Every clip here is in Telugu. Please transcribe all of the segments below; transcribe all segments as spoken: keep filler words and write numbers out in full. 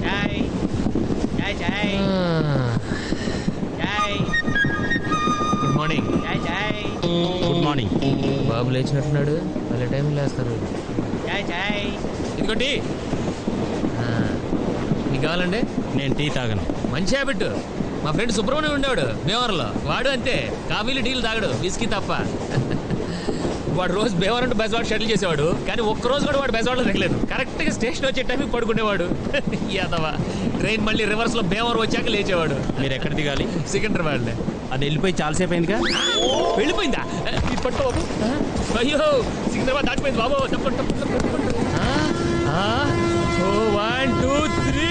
జై జై జై జై గుడ్ మార్నింగ్. జై జై గుడ్ మార్నింగ్. బాబు లేచినట్టున్నాడు, వాళ్ళ టైం లేస్తారు. జై జై. ఇదిగో టీ. మీకు కావాలండి? నేను టీ తాగను. మంచి హ్యాబిట్. మా ఫ్రెండ్ సుబ్రహ్మణ్యం ఉండేవాడు భీమవరంలో, వాడు అంతే, కాఫీలు టీలు తాగడు, విస్కీ తప్ప. వాడు రోజు భీమవరం టు బెజవాడ షటిల్ చేసేవాడు, కానీ ఒక్క రోజు కూడా వాడు బెజవాడలో దిగలేదు. కరెక్ట్గా స్టేషన్ వచ్చే టైంకి పడుకునేవాడు. యాదవా ట్రైన్ మళ్ళీ రివర్స్లో భీమవరం వచ్చాక లేచేవాడు. మీరు ఎక్కడ దిగాలి? సికింద్రాబాద్. అది వెళ్ళిపోయి చాలాసేపు అయిందిగా. వెళ్ళిపోయిందా? ఇది పట్టు బాబు. అయ్యో సికింద్రాబాద్ దాటిపోయింది బాబు. తప్పండి తప్పండి. One two three.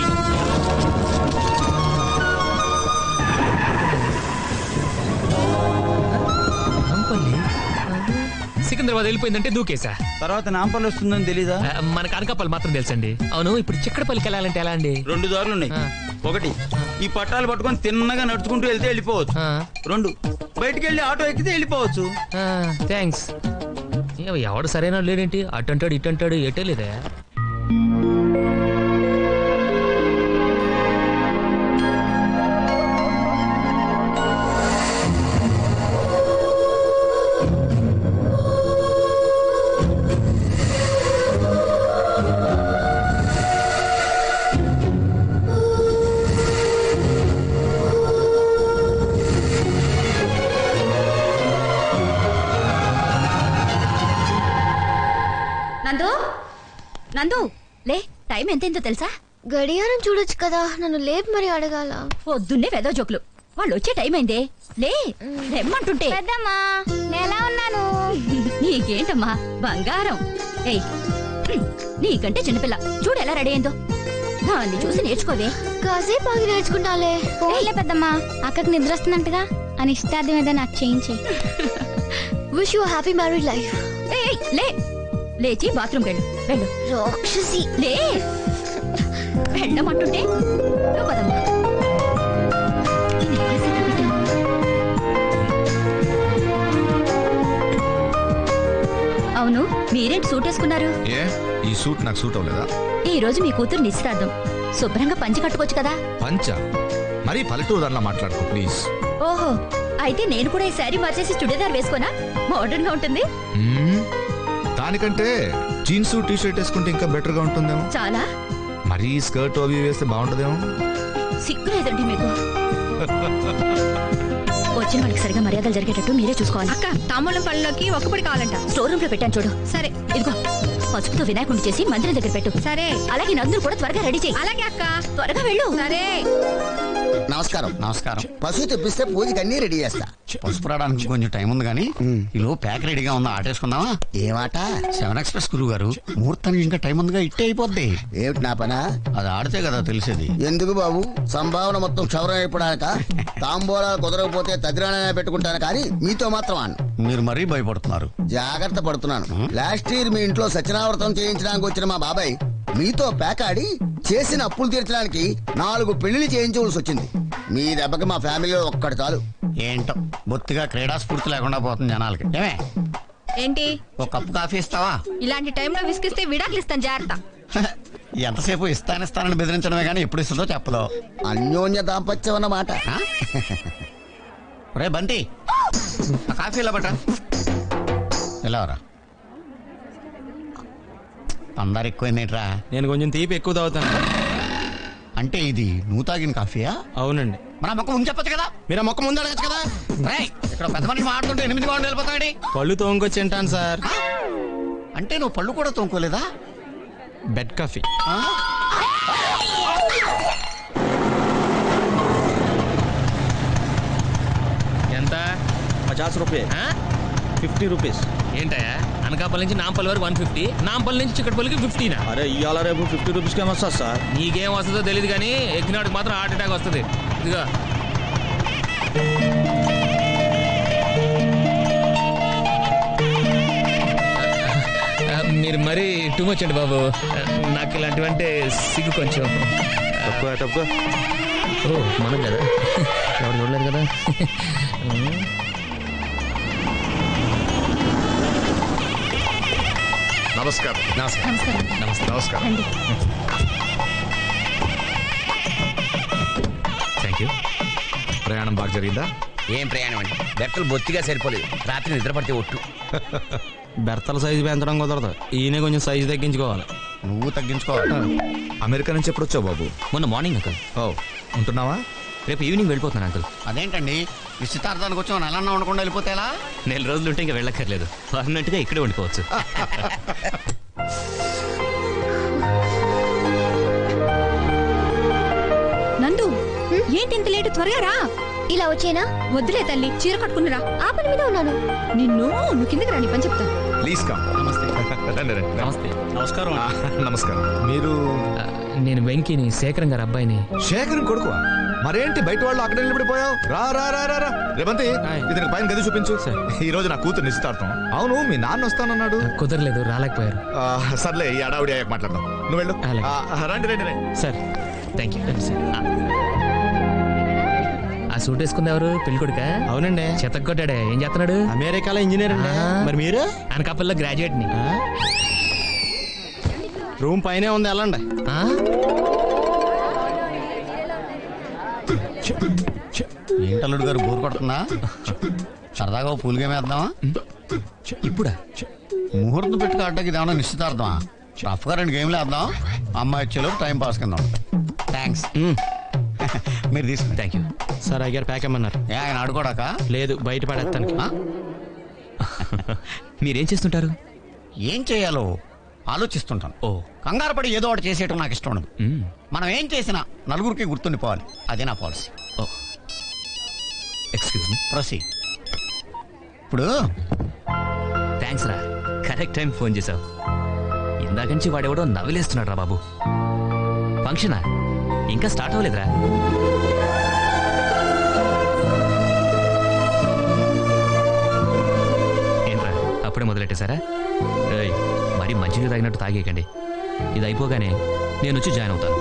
సికింద్రాబాద్ వెళ్ళిపోయిందంటే దూకేసా. తర్వాత నాంపల్లి వస్తుందని తెలీదా? మనకు అనకాపల్లి మాత్రం తెలుసండి. అవును, ఇప్పుడు చిక్కడపల్లికి వెళ్ళాలంటే ఎలా అండి? రెండు దారులు ఉన్నాయి. ఒకటి, ఈ పట్టాలు పట్టుకొని తిన్నగా నడుచుకుంటూ వెళ్తే వెళ్ళిపోవచ్చు. రెండు, బయటికి వెళ్ళి ఆటో ఎక్కితే వెళ్ళిపోవచ్చు. థ్యాంక్స్. ఎవడు సరైన లేడేంటి? అటు అంటాడు ఇటు అంటాడు, ఎటే లేదా? నందు నందు లే, టైం ఎంతైందో తెలుసా? గడియారం చూడొచ్చు కదా, నన్ను లేపు మరి అడగాల. పొద్దున్నే వెదో జోకులు. వాళ్ళు వచ్చే టైం అయిందే, లే రెమ్మంటుంటే. పెద్దమ్మా నేలా ఉన్నాను. నీకేంటమ్మా బంగారం. ఏయ్ నీకంటే చిన్నపిల్ల, చూడు ఎలా రెడీ అయిందో. దాన్ని చూసి నేర్చుకోవే. కాసేపు ఆగి నేర్చుకుంటాలే. పోలే పెద్దమ్మా, అక్కడికి నిద్ర వస్తుందంటగా, అని ఇష్టార్థం ఏదో నాకు చేయించే. Wish you happy married life. ఏయ్ లే, లేచి బాత్రూమ్ వెళ్ళు. వెళ్ళు రాక్షసి. లే వెళ్ళమంటుంటే పదమ్మా. అవును, మీరేంటి సూట్ వేసుకున్నారు? ఏ ఈ సూట్ నాకు సూట్ అవ్వలేదా? ఈ రోజు మీ కూతురు నిశ్చితార్థం, శుభ్రంగా పంచి కట్టుకోవచ్చు కదా. పంచ మరీ పల్లెటూరు దానిలా మాట్లాడుకో ప్లీజ్. ఓహో, అయితే నేను కూడా ఈ శారీ మార్చేసి చుడీదార్ వేసుకోనా? మోడర్న్ గా ఉంటుంది. దానికంటే జీన్స్ టీ షర్ట్ వేసుకుంటే ఇంకా బెటర్ గా ఉంటుందేమో. చాలా. మరీ స్కర్ట్ అవి వేస్తే బాగుంటుందేమో. సిగ్గు లేదండి మీకు. వచ్చిన వాళ్ళకి సరిగా మర్యాదలు జరిగేటట్టు మీరే చూసుకోవాలి. అక్క తాంబూలం పళ్ళలోకి ఒక్కపడి కావాలంట. స్టోర్ రూమ్ లో పెట్టాను చూడు. సరే ఇదిగో పసుపుతో వినాయకుడిని చేసి మందిరం దగ్గర పెట్టు. సరే. అలాగే నందులు కూడా త్వరగా రెడీ చేయి. అలాగే అక్క, త్వరగా వెళ్ళు. సరే. నమస్కారం. నమస్కారం. పశువు తెప్పిస్తే పూజకి అన్ని రెడీ చేస్తా. పసుపు రావడానికి కొంచెం టైం ఉంది కానీ ఈలో ప్యాక్ రెడీగా ఉందా, ఆటేసుకుందామా? ఏమాట? సెవెన్ ఎక్స్ప్రెస్ గురువు గారు, ముహూర్తానికి ఇంకా టైం ఉందిగా, ఇట్టే అయిపోద్ది. ఏమిటి నా పనా? అది ఆడితే కదా తెలిసేది. ఎందుకు బాబు, సంభావన మొత్తం క్షౌరం అయిపోడానిక? తాంబూలాలు కుదరకపోతే తదిరాణైనా పెట్టుకుంటాను కానీ మీతో మాత్రం అన్న. మీరు మరీ భయపడుతున్నారు. జాగ్రత్త పడుతున్నాను. లాస్ట్ ఇయర్ మీ ఇంట్లో సత్యనావ్రతం చేయించడానికి వచ్చిన మా బాబాయ్ మీతో పేకాడి చేసిన అప్పులు తీర్చడానికి నాలుగు పెళ్లిళ్ళు చేయించవలసి వచ్చింది. మీ దెబ్బకి మా ఫ్యామిలీలో ఒక్కటి చాలు. ఏంటో బొత్తిగా క్రీడా స్ఫూర్తి లేకుండా పోతుంది జనాలకి. ఏమే ఏంటి? ఒక కప్పు కాఫీ ఇస్తావా? ఇలాంటి టైంలో విసిగిస్తే విడాకులు ఇస్తాను, జాగ్రత్త. ఎంతసేపు ఇస్తానిస్తానని బెదిరించడమే కానీ ఎప్పుడు ఇస్తుందో చెప్పదు. అన్యోన్య దాంపత్యం అన్నమాట. రే బంటి, ఆ కాఫీ ఇలా బట్ట వెళ్ళవరా. అందరు ఎక్కువైందేట్రా? నేను కొంచెం తీపి ఎక్కువ తాగుతాను. అంటే ఇది నువ్వు తాగిన కాఫీయా? అవునండి. మన మొక్క ముందు చెప్పచ్చు కదా. మీరు ఆ మొక్క ముందు అడగచ్చు కదా. ఇక్కడ పెద్ద మనిషి మాట్లాడుతుంటే ఎనిమిది బాగుండి వెళ్ళిపోతాడు. పళ్ళు తోముకొచ్చి తింటాను సార్. అంటే నువ్వు పళ్ళు కూడా తోముకోలేదా? Bed coffee. ఎంత? పచాస్ రూపాయ. Fifty rupees. ఏంటయా అనకాపల్లి నుంచి నాంపల్లి వరకు వన్ ఫిఫ్టీ, నాంపల్లి నుంచి చిక్కడపల్లికి ఫిఫ్టీనా? అరే ఇవాళ రేపు ఫిఫ్టీ రూపీస్కి ఏమొస్తుంది సార్? నీకేం వస్తుందో తెలియదు కానీ ఎక్కినాడికి మాత్రం హార్ట్ అటాక్ వస్తుంది. ఇదిగో మీరు మరీ టూ మచ్ అండి బాబు. నాకు ఇలాంటివంటే సిగ్గు కొంచెం. తక్కువ తక్కువ. ఓ మనం కదా, ఎవరు చూడలేదు కదా. నమస్కారం. నమస్కారం. నమస్కారం. ప్రయాణం బాగా జరిగిందా? ఏం ప్రయాణం అండి, బెర్తలు బొత్తిగా సరిపోలేదు. రాత్రి నిద్ర పడితే ఒట్టు. బెర్తల సైజు పెంచడం కుదరదు, ఈయన కొంచెం సైజు తగ్గించుకోవాలి. నువ్వు తగ్గించుకోవాలి. అమెరికా నుంచి ఎప్పుడు వచ్చావు బాబు? మొన్న మార్నింగ్ అంకుల్. ఓ, ఉంటున్నావా? రేపు ఈవినింగ్ వెళ్ళిపోతున్నాను అంకుల్. అదేంటండి, నిశ్చితార్థానికి వచ్చావు నెలన్నా ఉండకుండా వెళ్ళిపోతే ఎలా? నెల రోజులు ఉంటే ఇంకా వెళ్ళక్కర్లేదు, పర్మనెంట్ గా ఇక్కడే ఉండిపోవచ్చు. నందు, ఏంటి ఇంత లేటు? త్వరగా రా. ఇలా వచ్చేనా? వద్దులే తల్లి, చీర కట్టుకునిరా. ఆ పని మీద ఉన్నాను. నిన్ను నువ్వు కిందకి రాని పని చెప్తా. Please come. నమస్తే. రండి రండి. నమస్తే. నమస్కారం. ఆ, నమస్కారం. మీరు ఆ, నేను వెంకీని, శేఖరం గారి అబ్బాయిని. శేఖర్ కొడుకు? మరేంటి బయట వాళ్ళు అక్కడ నిలబడిపోయావు? రా రా రా రా రా. రేవంతి, ఇతనికి పైన గది చూపించు. ఈ రోజు నా కూతురు నిశ్చితార్థం. అవును, మీ నాన్న వస్తానన్నాడు. కుదరలేదు, రాలేకపోయారు. ఆ, సర్లే, ఈ అడావుడి అయ్యాక మాట్లాడదాం. నువ్వు వెళ్ళు. అలాగే. ఆ, రండి రండి రండి. Sir thank you sir. ఆ సూట్ వేసుకుంది ఎవరు? పెళ్లి కొడుక? అవునండి. చెత్తకొట్టాడే, ఏం చేస్తున్నాడు? అమెరికాలో ఇంజనీర్ అండి. ఆ. మరి మీరు? అనకాపల్లిలో గ్రాడ్యుయేట్ ని. రూమ్ పైనే ఉంది, వెళ్ళండి. ఆ? ఏంటల్లుడు గారు, బోర్ కొడుతుందా? సరదాగా ఓ పూల్ గేమ్ వేద్దామా? ఇప్పుడా? ముహూర్తం పెట్టుకు అడ్డకి ఇదేమన్నా నిశ్చితార్థమా? రఫ్ గా రెండు గేమ్లు వేద్దాం, అమ్మాయి వచ్చేలోపు టైం పాస్ కింద. థ్యాంక్స్. మీరు తీసుకుని. థ్యాంక్ యూ సార్ అయ్యారు ప్యాక్ అమ్మన్నారు. ఏ ఆయన ఆడుకోడాక? లేదు, బయట పడేస్తాను. మీరేం చేస్తుంటారు? ఏం చేయాలో ఆలోచిస్తుంటాను. ఓ. కంగారు పడి ఏదో ఒకటి చేసేయటం నాకు ఇష్టం ఉండదు. మ్మ్. మనం ఏం చేసినా నలుగురికి గుర్తుండిపోవాలి, అదే నా పాలసీ. ఓ, ఎక్స్క్యూజ్ మీ. ప్రొసీ. ఇప్పుడు థ్యాంక్స్ రా, కరెక్ట్ టైం ఫోన్ చేసావు. ఇందాక నుంచి వాడెవడో నవ్విలేస్తున్నాడు రా బాబు. ఫంక్షనా? ఇంకా స్టార్ట్ అవ్వలేదురా. ఏంట్రా అప్పుడే మొదలెట్టేశారా? ఏయ్, మరీ మంచినీరు తాగినట్టు తాగేయకండి. ఇది అయిపోగానే నేను వచ్చి జాయిన్ అవుతాను.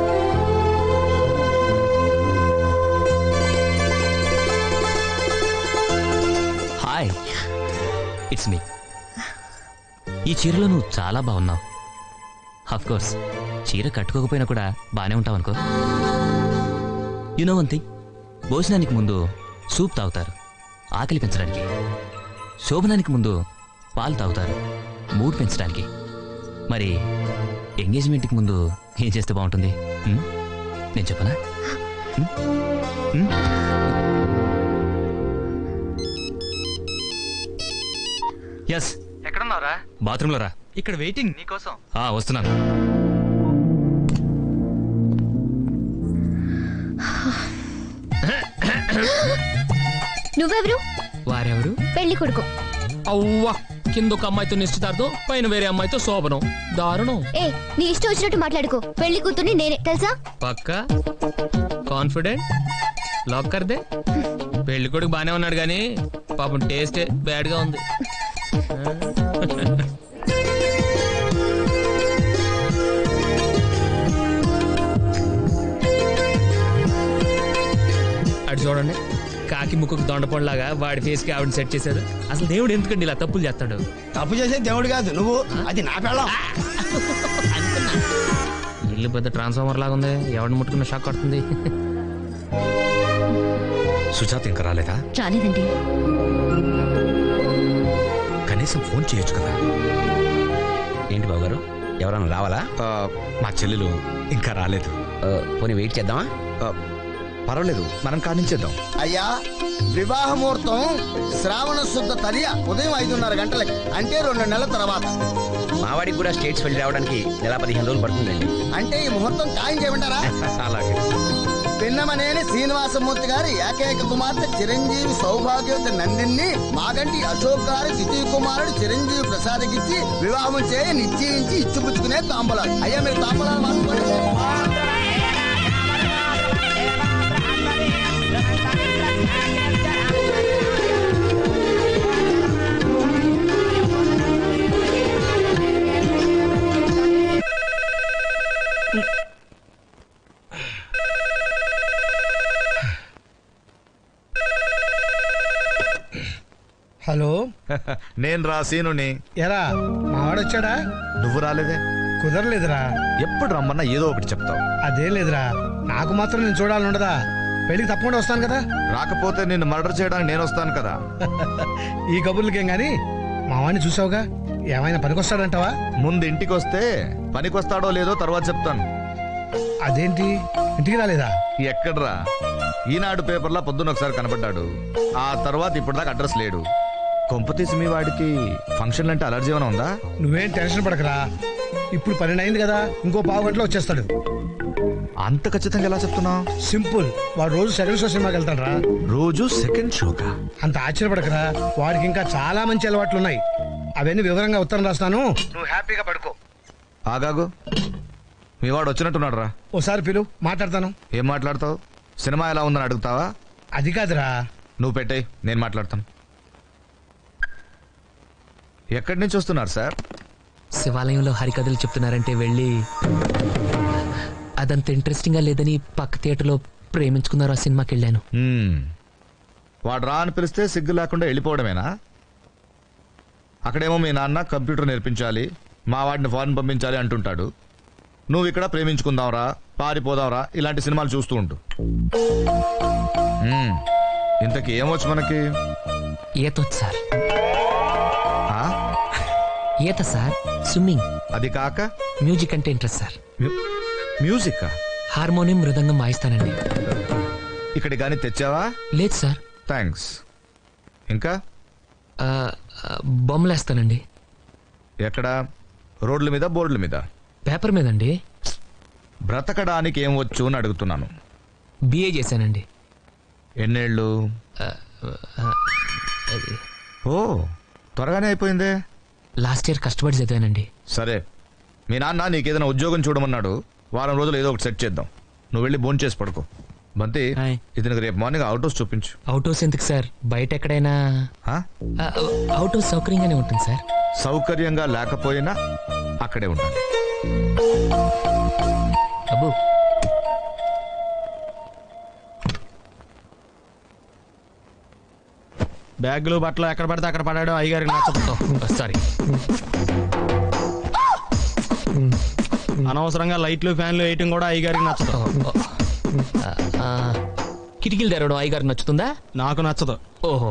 Hi, it's me. ఈ చీరలో నువ్వు చాలా బాగున్నావు. ఆఫ్ కోర్స్ చీర కట్టుకోకపోయినా కూడా బానే ఉంటావు అనుకో. యు నో వన్ థింగ్, భోజనానికి ముందు సూప్ తాగుతారు ఆకలి పెంచడానికి, శోభనానికి ముందు పాలు తాగుతారు మూడ్ పెంచడానికి. మరి ఎంగేజ్మెంట్కి ముందు ఏం చేస్తే బాగుంటుంది? ఉమ్? నేను చెప్పనా? ఎస్. ఎక్కడున్నారా? బాత్రూంలో రా. ఇక్కడ వెయిటింగ్ నీకోసం. ఆ, వస్తున్నాను. నువ్వెవరు? వారెవరు? పెళ్లి కొడుకు. అవ్వా, కింద ఒక అమ్మాయితో నిశ్చితార్థం, పైన వేరే అమ్మాయితో శోభనం. దారుణం. ఏ, నీ ఇష్టం వచ్చినట్టు మాట్లాడుకో. పెళ్లి కూతుర్ని నేనే, తెలుసా? పక్కా కాన్ఫిడెంట్? లాక్ కర్దే. పెళ్లి కొడుకు బానే ఉన్నాడు కానీ పాపం టేస్టే బ్యాడ్ గా ఉంది. అటు చూడండి, కాకి ముక్కుకు దొండపండులాగా వాడి ఫేస్ కి ఆవిడ సెట్ చేశారు. అసలు దేవుడు ఎందుకండి ఇలా తప్పులు చేస్తాడు? తప్పు చేసే దేవుడు కాదు నువ్వు, అది నా పెళ్ళం. ఇల్లు పెద్ద ట్రాన్స్ఫార్మర్ లాగా ఉంది, ఎవరిని ముట్టుకున్న షాక్ కొడుతుంది. సుజాత ఇంకా రాలేదా? రాలేదండి. కనీసం ఫోన్ చేయొచ్చు కదా. ఏంటి బాబు గారు, ఎవరన్నా రావాలా? ఆ, మా చెల్లెలు ఇంకా రాలేదు. పోనీ వెయిట్ చేద్దామా? ఆ, పర్వాలేదు, మనం కానించేద్దాం. అయ్యా, వివాహ ముహూర్తం శ్రావణ శుద్ధ తదియ ఉదయం ఐదున్నర గంటలకి, అంటే రెండు నెలల తర్వాత. మావాడికి కూడా స్టేట్స్ వెళ్ళి రావడానికి నెల పదిహేను రోజులు పడుతుందండి. అంటే ఈ ముహూర్తం ఖాయం చేయమంటారా? అలాగే. పిన్నమనేని శ్రీనివాసమూర్తి గారి ఏకైక కుమార్తె చిరంజీవి సౌభాగ్యవతి నందిని మాగంటి అశోక్ గారి ద్వితీయ కుమారుడు చిరంజీవి ప్రసాద్కిచ్చి వివాహం చేయి నిశ్చయించి ఇచ్చిపుచ్చుకునే తాంబూలాలు. అయ్యా, మీరు తాంబూలాలు మార్చుకోండి. హలో. నేను రా సీనుని. ఎరా మావాడొచ్చాడా? నువ్వు రాలేదే. కుదరలేదురా. ఎప్పుడు రమ్మన్నా ఏదో ఒకటి చెప్తావు. అదే లేదురా, నాకు మాత్రం నేను చూడాలనుండదా? పెళ్లికి తప్పకుండా వస్తాను కదా. రాకపోతే నిన్ను మర్డర్ చేయడానికి నేను వస్తాను కదా. ఈ కబుర్లకేం గాని మా వాడిని చూసావుగా, ఏమైనా పనికొస్తాడంటావా? ముందు ఇంటికి వస్తే పనికొస్తాడో లేదో తర్వాత చెప్తాను. అదేంటి ఇంటికి రాలేదా? ఎక్కడ్రా, ఈనాడు పేపర్లో పొద్దున్న ఒకసారి కనబడ్డాడు, ఆ తర్వాత ఇప్పటిదాకా అడ్రస్ లేడు. కొంపతీసి మీ వాడికి ఫంక్షన్లు అంటే అలర్జీ ఏమైనా ఉందా? నువ్వేం టెన్షన్ పడకరా, ఇప్పుడు పన్నెండు అయింది కదా, ఇంకో పావు గంటలో వచ్చేస్తాడు. అంత ఖచ్చితంగా ఎలా చెప్తున్నావు? సింపుల్, వాడు రోజు సెకండ్ షో సినిమాకి వెళ్తాడరా. రోజు సెకండ్ షోకా? అంత ఆశ్చర్యపడకరా, వాడికి ఇంకా చాలా మంచి అలవాట్లు ఉన్నాయి. అవన్నీ వివరంగా ఉత్తరం రాస్తాను, నువ్వు హ్యాపీగా పడుకో. ఆగాగు, మీ వాడు వచ్చినట్టున్నాడు రా. ఓసారి పిలు, మాట్లాడతాను. ఏం మాట్లాడతావు? సినిమా ఎలా ఉందని అడుగుతావా? అది కాదురా. నువ్వు పెట్టేయ్, నేను మాట్లాడతాను. ఎక్కడి నుంచి వస్తున్నారు సార్? శివాలయంలో హరికథలు చెప్తున్నారంటే వెళ్ళి, అదంత ఇంట్రెస్టింగ్ గా లేదని పక్క థియేటర్లో ప్రేమించుకున్నారు ఆ సినిమాకి వెళ్ళాను. వాడు రా అని పిలిస్తే సిగ్గు లేకుండా వెళ్ళిపోవడమేనా? అక్కడేమో మీ నాన్న కంప్యూటర్ నేర్పించాలి, మా వాడిని ఫారెన్ పంపించాలి అంటుంటాడు. నువ్వు ఇక్కడ ప్రేమించుకుందాంరా, పారిపోదాంరా, ఇలాంటి సినిమాలు చూస్తూ ఉంటు. ఇంతకీ ఏమొచ్చు మనకి? ఈతొచ్చు సార్. ఆ? ఈత సార్, స్విమ్మింగ్. అది కాక మ్యూజిక్ అంటే interest sir. Music? Harmonium, mridangam వాయిస్తానండి. ఇక్కడ గానీ తెచ్చావా? లేదు సార్. థ్యాంక్స్. ఇంకా? బొమ్మలేస్తానండి. ఎక్కడ? రోడ్ల మీద, బోర్డుల మీద? పేపర్ మీదండి. బ్రతకడానికి ఏం వచ్చు అని అడుగుతున్నాను. బిఏ చేశానండి. ఎన్నేళ్ళు? ఓ, త్వరగానే అయిపోయిందే. లాస్ట్ ఇయర్ కష్టపడి చదివానండి. సరే, మీ నాన్న నీకేదైనా ఉద్యోగం చూడమన్నాడు, వారం రోజులు ఏదో ఒకటి సెట్ చేద్దాం. నువ్వు వెళ్ళి భోంచేసి చేసి పడుకో. బంతి, ఇతనికి రేపు మార్నింగ్ అవుట్ హౌస్ చూపించు. అవుట్ హౌస్ ఎందుకు సార్? బయట ఎక్కడైనా అవుట్ హౌస్ సౌకర్యంగానే ఉంటుంది సార్. సౌకర్యంగా లేకపోయినా అక్కడే ఉండాలి. అబ్బు, బ్యాగులు బట్టలు ఎక్కడ పడితే అక్కడ పడాడు, అయ్యగారికి నచ్చదు. సారీ. అనవసరంగా లైట్లు ఫ్యాన్లు వేయటం కూడా అయ్యగారికి నచ్చదు. కిటికీలు తెరవడం అయ్యగారికి నచ్చుతుందా? నాకు నచ్చదు. ఓహో.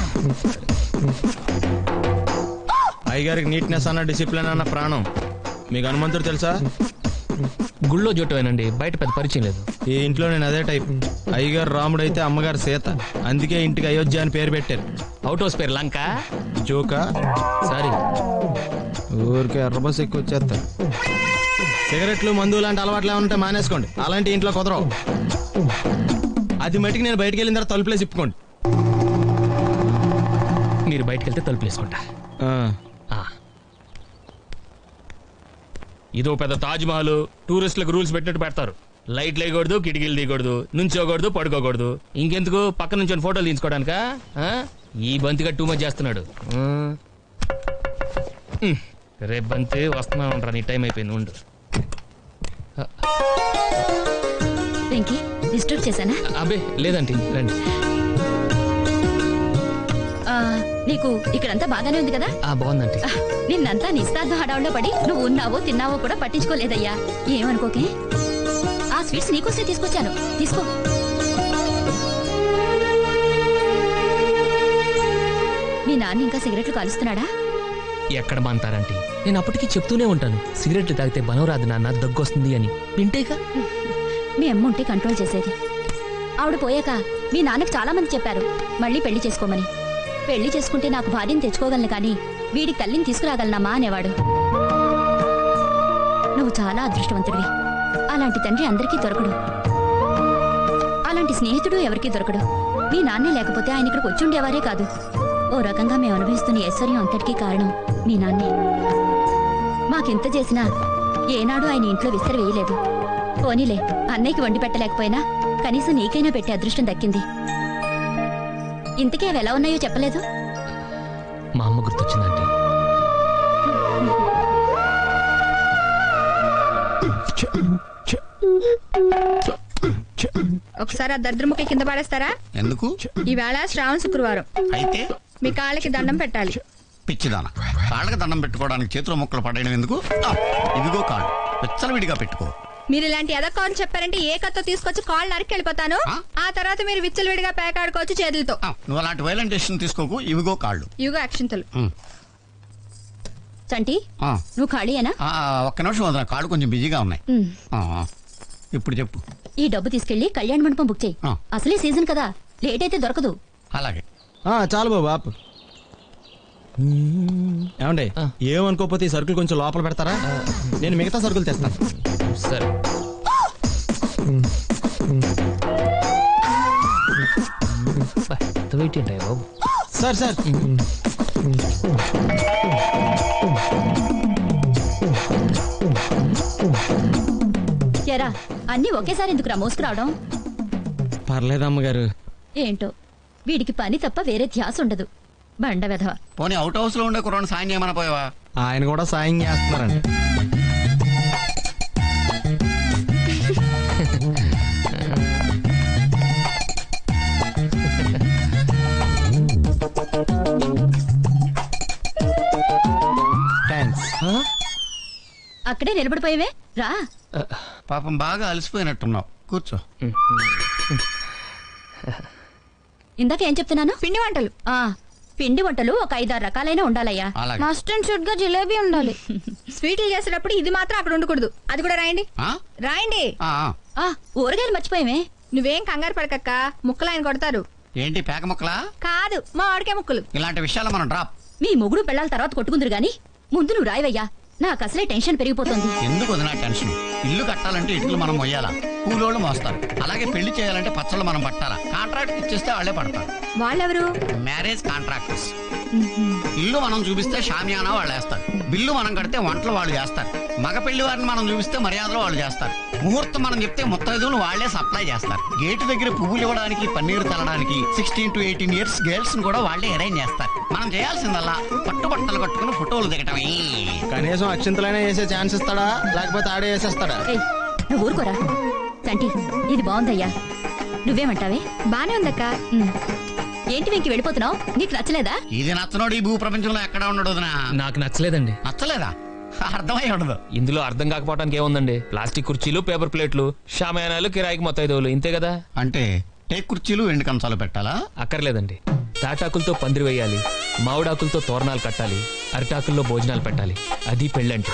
అయ్యగారికి నీట్నెస్ అన్న, డిసిప్లిన్ అన్న ప్రాణం. మీకు హనుమంతుడు తెలుసా? గుళ్ళో జోటమేనండి, బయట పెద్ద పరిచయం లేదు. ఈ ఇంట్లో నేను అదే టైప్. అయ్యగారు రాముడు అయితే అమ్మగారు సీత, అందుకే ఇంటికి అయోధ్య అని పేరు పెట్టారు. అవుట్ హౌస్ పేరు లంక. జోకా? సారీ, ఊరికే ఎర్ర బస్ ఎక్కువ వచ్చేస్తారు. సిగరెట్లు, మందు లాంటి అలవాట్లు ఏమంటే మానేసుకోండి, అలాంటి ఇంట్లో కుదరవు. అది మట్టికి నేను బయటకు వెళ్ళిన తర్వాత తలుపులేసి ఇప్పుకోండి. మీరు బయటకు వెళ్తే తలుపులు వేసుకుంటా. ఇదో పెద్ద తాజ్ మహల్. టూరిస్టులకు రూల్స్ పెట్టినట్టు పెడతారు. లైట్లు వేయకూడదు, కిటికీలు తీయకూడదు, నుంచోకూడదు, పడుకోకూడదు. ఇంకెందుకు పక్క నుంచి ఫోటోలు తీసుకోవడానికా? ఈ బంతిగా టూ మచ్ చేస్తున్నాడు. రేపు బంతి వస్తున్నా ఉంటా, నీ టైం అయిపోయింది, ఉండు. డిస్టర్బ్ చేశానా? అబ్బే లేదండి, రండి. నీకు ఇక్కడంతా బాగానే ఉంది కదా? బాగుందండి. నిన్నంతా నిస్తార్థం హడావుల్లో పడి నువ్వు ఉన్నావో తిన్నావో కూడా పట్టించుకోలేదయ్యా. ఏమనుకోకే, ఆ స్వీట్స్ నీకోసే తీసుకొచ్చాను, తీసుకో. మీ నాన్న ఇంకా సిగరెట్లు కాలుస్తున్నాడా? ఎక్కడ మాంటారంటే, నేను అప్పటికీ చెప్తూనే ఉంటాను, సిగరెట్లు తాగితే బలం రాదు నాన్న, దగ్గొస్తుంది అని. వింటేగా మీ అమ్మ ఉంటే కంట్రోల్ చేసేది. ఆవిడ పోయాక మీ నాన్నకు చాలా మంది చెప్పారు మళ్ళీ పెళ్లి చేసుకోమని. పెళ్లి చేసుకుంటే నాకు భార్యను తెచ్చుకోగలను కానీ వీడికి తల్లిని తీసుకురాగలనమ్మా అనేవాడు. నువ్వు చాలా అదృష్టవంతుడివి. అలాంటి తండ్రి అందరికీ దొరకడు, అలాంటి స్నేహితుడు ఎవరికీ దొరకడు. మీ నాన్నే లేకపోతే ఆయన ఇక్కడికి వచ్చి ఉండేవారే కాదు. ఓ రకంగా మేము అనుభవిస్తున్న ఐశ్వర్యం అంతటికీ కారణం మీ నాన్నే. మాకెంత చేసినా ఏనాడు ఆయన ఇంట్లో విస్తరి వేయలేదు. పోనీలే, అన్నయ్యకి వండి పెట్టలేకపోయినా కనీసం నీకైనా పెట్టే అదృష్టం దక్కింది. ఇంతకీ అవి ఎలా ఉన్నాయో చెప్పలేదు. మా అమ్మ గుర్తొచ్చిందండి. ఒకసారి ఆ దరిద్రముఖి కింద పడేస్తారా? ఎందుకు? ఈవేళ శ్రావణ శుక్రవారం అయితే మీ కాళ్ళకి దండం పెట్టాలి. పిచ్చిదానా, కాళ్ళకి దండం పెట్టుకోవడానికి చేతిలో ముక్కలు పడేయడం ఎందుకు? ఇదిగో కాళ్ళు విచ్చలవిడిగా పెట్టుకో. మీరు ఇలాంటి ఎదక్కో అని చెప్పారంటే ఏ కత్తో తీసుకొచ్చి కాళ్ళు నరికి వెళ్ళిపోతాను. ఆ తర్వాత మీరు విచ్చలవిడిగా పేకాడుకోవచ్చు చేతులతో. నువ్వు అలాంటి వైలెంట్ డెసిషన్ తీసుకోకు. ఇవిగో కాళ్ళు. ఇవిగో అక్షింతలు. చంటి నువ్వు ఖాళీయేనా? ఒక్క నిమిషం వద్దా, కాళ్ళు కొంచెం బిజీగా ఉన్నాయి. ఇప్పుడు చెప్పు. ఈ డబ్బు తీసుకెళ్లి కళ్యాణ మండపం బుక్ చేయి. అసలే సీజన్ కదా, లేట్ అయితే దొరకదు. అలాగే. చాలు బాబు ఆపు. ఏమండి ఏమనుకోకపోతే ఈ సరుకులు కొంచెం లోపల పెడతారా? నేను మిగతా సరుకులు తెస్తాను. సరే. బాబు సార్ సార్ ఎరా అన్ని ఒకేసారి ఎందుకు రా మోసుకురావడం? పర్లేదమ్మగారు. ఏంటో వీడికి పని తప్ప వేరే ధ్యాస ఉండదు. బండ వెధవ. పోనీ అవుట్ హౌస్ లో ఉండే కుర్రాడు సాయం చేయమని పోయావా? ఆయన కూడా సాయం చేస్తున్నారండి. అక్కడే నిలబడిపోయేవే రా. పాపం బాగా అలసిపోయినట్టున్నావు, కూర్చో. ఇందాక ఏం చెప్తున్నాను? పిండి వంటలు. ఆ పిండి వంటలు ఒక ఐదారు రకాలైన ఉండాలయ్యా. మస్ట్ అండ్ షుడ్ గా జిలేబీ ఉండాలి. స్వీట్లు చేసేటప్పుడు ఇది మాత్రం అక్కడ ఉండకూడదు. అది కూడా రాయండి. రాయండి. ఊరగాయలు మర్చిపోయామే. నువ్వేం కంగారు పడకక్క, ముక్కలు ఆయన కొడతారు. ఏంటి పేక ముక్కలా? కాదు, మా ఆడికే ముక్కలు. ఇలాంటి విషయాలు మనం డ్రాప్. మీ మొగుడు పెళ్ళాల తర్వాత కొట్టుకుందరు గాని ముందు నువ్వు రాయవయ్యా. నాకు అసలే టెన్షన్ పెరిగిపోతుంది. ఎందుకు వదినా టెన్షన్? ఇల్లు కట్టాలంటే ఇటుకలు మనం మొయ్యాలా, కూలోళ్ళు మోస్తారు. అలాగే పెళ్లి చేయాలంటే పచ్చళ్ళు మనం పట్టాలా. కాంట్రాక్ట్ ఇచ్చేస్తే వాళ్లే పడతారు. వాళ్ళెవరు? Marriage contractors. ఇల్లు మనం చూపిస్తే షామియానా వాళ్ళు వేస్తారు. బిల్లు మనం కడితే వంటలు వాళ్ళు చేస్తారు. మగ పెళ్లి వారిని మనం చూపిస్తే మర్యాదలు వాళ్ళు చేస్తారు. ముహూర్తం మనం చెప్తే ముత్తైదువులు వాళ్లే సప్లై చేస్తారు. గేటు దగ్గర పువ్వులు ఇవ్వడానికి, పన్నీరు తల్లడానికి sixteen to eighteen years girls కూడా వాళ్లే అరేంజ్ చేస్తారు. మనం చేయాల్సిందల్లా పట్టుబట్టలు కట్టుకుని ఫోటోలు దిగటమే. కనీసం అక్షింతలైనా వేసే ఛాన్స్ ఇస్తాడా, లేకపోతే ఆడే వేసేస్తాడా? నువ్వు ఊరుకోరా చంటి. ఇది బాగుందయ్యా, నువ్వేమంటావే? బానే ఉందక్క. ఏంటి వెంకి వెళ్ళిపోతున్నావు? నీకు నచ్చలేదా? ఇది నచ్చనోడు ఈ భూ ప్రపంచంలో ఎక్కడ ఉండడు. నాకు నచ్చలేదండి. నచ్చలేదా? అర్థమై ఉండదు. ఇందులో అర్థం కాకపోవడానికి ఏముందండి? ప్లాస్టిక్ కుర్చీలు, పేపర్ ప్లేట్లు, షామయానాలు, కిరాయికి మొత్తైదువులు, ఇంతే కదా. అంటే టేక్ కుర్చీలు, ఎండు కంచాలు పెట్టాలా? అక్కర్లేదండి. తాటాకులతో పందిరి వేయాలి, మామిడాకులతో తోరణాలు కట్టాలి, అరిటాకుల్లో భోజనాలు పెట్టాలి. అది పెళ్ళంటే.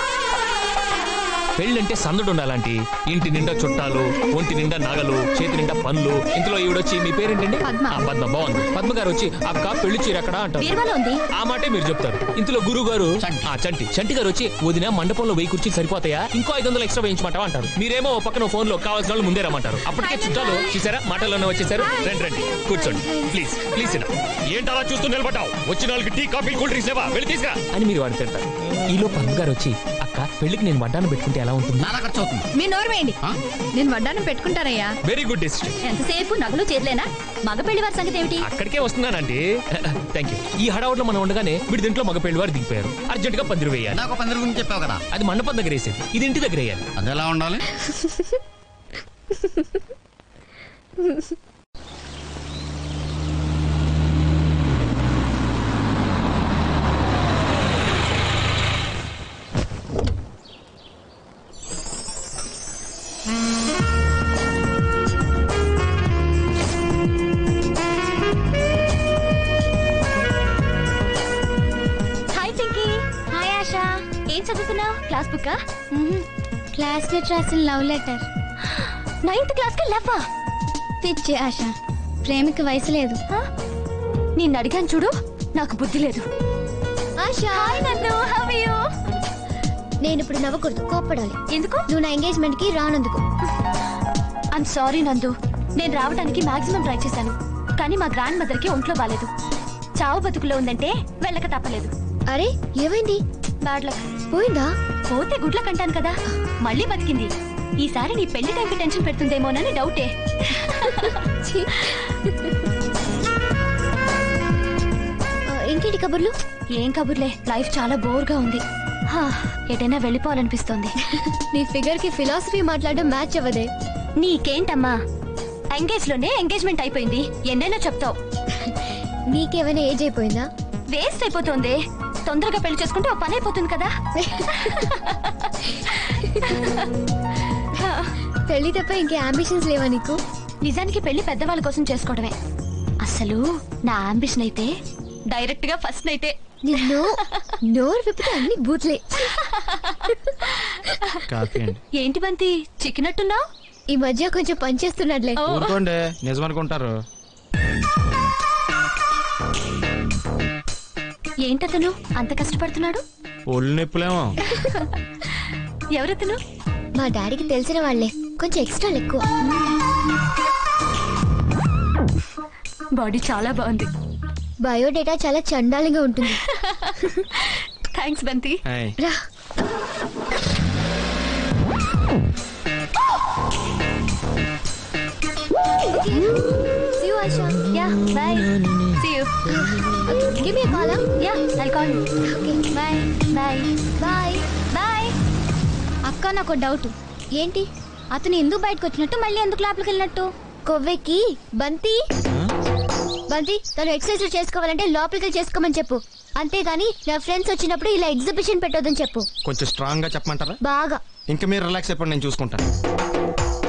పెళ్ళంటే సందడు ఉండాలంటి. ఇంటి నిండా చుట్టాలు, ఒంటి నిండా నగలు, చేతి నిండా పనులు. ఇంట్లో ఈవిడొచ్చి మీ పేరేంటండి? పద్మ. బాగుంది. పద్మ గారు వచ్చి అక్క పెళ్లి చీర ఎక్కడా అంటారు. ఆ మాటే మీరు చెప్తారు. ఇంట్లో గురువు గారు చంటి చంటి గారు వచ్చి వదిన మండపంలో వెయ్యి కుర్చీలు సరిపోతాయా, ఇంకో ఐదు వందలు ఎక్స్ట్రా వేయించమంటావా అంటారు. మీరేమో పక్కన ఫోన్ లో కావాల్సిన వాళ్ళు ముందే రమ్మంటారు. అప్పటికే చుట్టాలు చూసారా మాటల్లోనే వచ్చేసారు. రండి రండి కూర్చోండి ప్లీజ్ ప్లీజ్. ఏంటి అలా చూస్తూ నిలబడ్డావు? వచ్చిన వాళ్ళకి టీ, కాఫీ, కూల్ డ్రింక్స్ లేవా, వెళ్ళి తీసుకురా అని మీరు వాడు తింటారు. ఈలో పద్మ గారు వచ్చి అక్క పెళ్లికి నేను వడ్డాను పెట్టుకుంటే ఎలా ఉంటుంది? మీ నోరు వేయండి. నేను వడ్డానం పెట్టుకుంటానయ్యా. Very good decision. ఎంతసేపు నగలు చేతులేనా? మగ పెళ్లి వారి సంగతి ఏమిటి? అక్కడికే వస్తున్నానండి. Thank you. ఈ హడావుట్లో మనం ఉండగానే వీడి దీంట్లో మగ పెళ్లి వారు దిగిపోయారు. అర్జెంట్ గా పందిరి వేయాలి. నాకు పందిరి గురించి చెప్పావు కదా, అది మండపం దగ్గర వేసేది, ఇది ఇంటి దగ్గర వేయాలి. అది ఎలా ఉండాలి? ఏం చదువుతున్నావు? Class book? క్లాస్మేట్ రాసిన లవ్ లెటర్. నైన్త్ క్లాస్ కి లవ్వా? పిచ్చి ఆశ, ప్రేమికి వయసు లేదు. నిన్ను అడిగాను చూడు, నాకు బుద్ధి లేదు. నేను ఇప్పుడు నవ్వకూడదు, కోప్పడాలి. ఎందుకు? నువ్వు నా ఎంగేజ్మెంట్ కి రానందుకు. ఐమ్ సారీ నందు. నేను రావడానికి మాక్సిమం ట్రై చేశాను, కానీ మా గ్రాండ్ మదర్ కి ఒంట్లో బాలేదు. చావు బతుకులో ఉందంటే వెళ్ళక తప్పలేదు. అరే ఏమైంది? Bad luck. పోయిందా? పోతే గుడ్ల కంటాను కదా, మళ్ళీ బతికింది. ఈసారి నీ పెళ్లి టైంకి టెన్షన్ పెడుతుందేమోనని డౌటే. ఇంకేంటి కబుర్లు? ఏం కబుర్లే, లైఫ్ చాలా బోర్ గా ఉంది. ఎటైనా వెళ్ళిపోవాలనిపిస్తోంది. నీ ఫిగర్ కి ఫిలాసఫీ మాట్లాడడం మ్యాచ్ అవ్వదే. నీకేంటమ్మా, ఎంగేజ్ లోనే ఎంగేజ్మెంట్ అయిపోయింది, ఎన్నైనా చెప్తావు. నీకేమైనా ఏజ్ అయిపోయిందా? వేస్ట్ అయిపోతుంది. తొందరగా పెళ్లి చేసుకుంటే ఓ పని అయిపోతుంది కదా. పెళ్లి తప్ప ఇంకే అంబిషన్స్ లేవా నీకు? నిజానికి పెళ్లి పెద్దవాళ్ళ కోసం చేసుకోవడమే. అసలు నా అంబిషన్ అయితే డైరెక్ట్ గా ఫస్ట్ అయితే నిన్ను నోరు విప్పితే అన్ని బూత్లే. కాఫీ అండి. ఏంటి బంతి చిక్కినట్టున్నావు? ఈ మధ్య కొంచెం పనిచేస్తున్నాడులే. ఊరుకోండి, నిజమనుకుంటారు. ఏంటతను అంత కష్టపడుతున్నాడు? ఒళ్ళు నొప్పులేమో. ఎవరతను? మా డాడీకి తెలిసిన వాళ్ళే, కొంచెం ఎక్స్ట్రా ఎక్కువ. బాడీ చాలా బాగుంది. బయోడేటా చాలా చండాలంగా ఉంటుంది. థ్యాంక్స్ బంతి. రా. See you, Aisha. Yeah, bye. See you. Give me a call, huh? Yeah, I'll call you. Okay. Bye. Bye. Bye. Bye. అక్క నాకు డౌట్. ఏంటి? అతను ఎందుకు బయటకు వచ్చినట్టు, మళ్ళీ ఎందుకు లోపలికి వెళ్ళినట్టు? కొవ్వెక్కి బంతి బంతి తను ఎక్సర్సైజ్ చేసుకోవాలంటే లోపలికి చేసుకోమని చెప్పు. అంతేగాని నా ఫ్రెండ్స్ వచ్చినప్పుడు ఇలా ఎగ్జిబిషన్ పెట్టొద్దని చెప్పు. కొంచెం స్ట్రాంగ్ గా చెప్పమంటారా? బాగా. ఇంకా మీరు రిలాక్స్ అయిపోండి, నేను చూసుకుంటాను.